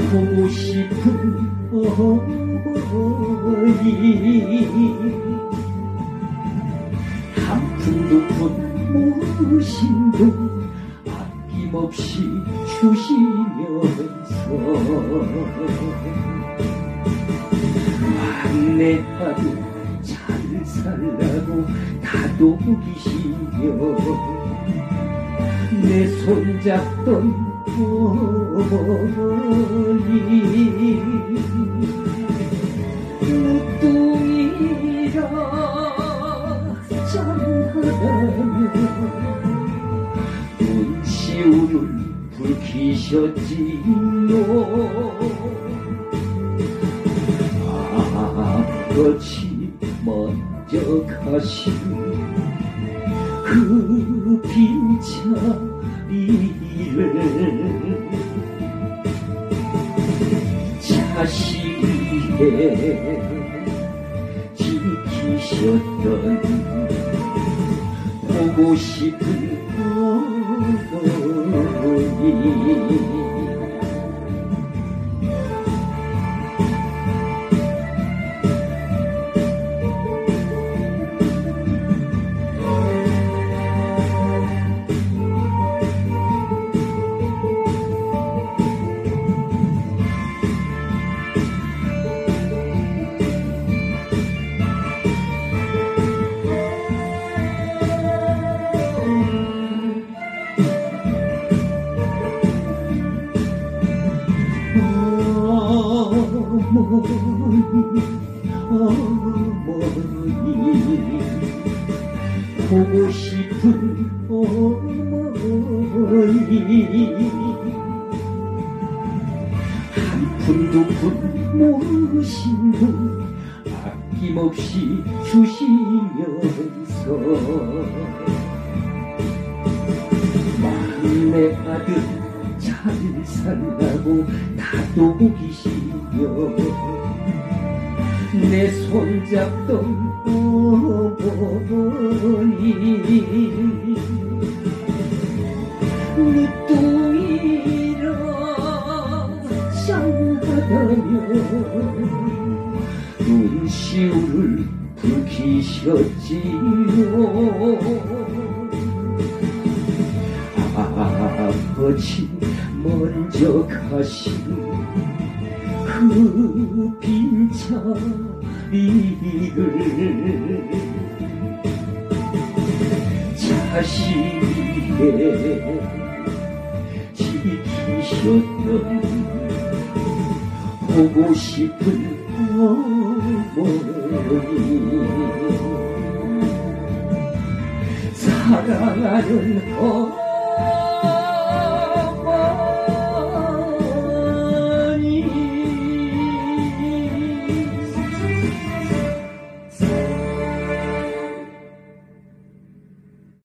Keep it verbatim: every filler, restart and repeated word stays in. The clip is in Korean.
보고 싶은 어머니 한 푼 두 푼 무심도 아낌없이 주시면서 막내 아들 잘 살라고 다독이시며 내 손잡던 어머니 늦둥이라 짠하다며 눈시울을 붉히셨지요. 아버지 먼저 가신 그 빈자리를 자식의 지키셨던 보고 싶은 어머니 어머니, 어머니, 보고 싶은 어머니 한 푼 두 푼 모으신 돈 아낌없이 주시면서 막내 아들 잘 살라고 다독이시며 내 손잡던 어머니 늦둥이라 짠하다며 눈시울을 붉히셨지요. 아버지 먼저 가신 그 빈자리를 자식의 지키셨던 보고 싶은 어머니 사랑하는 어머니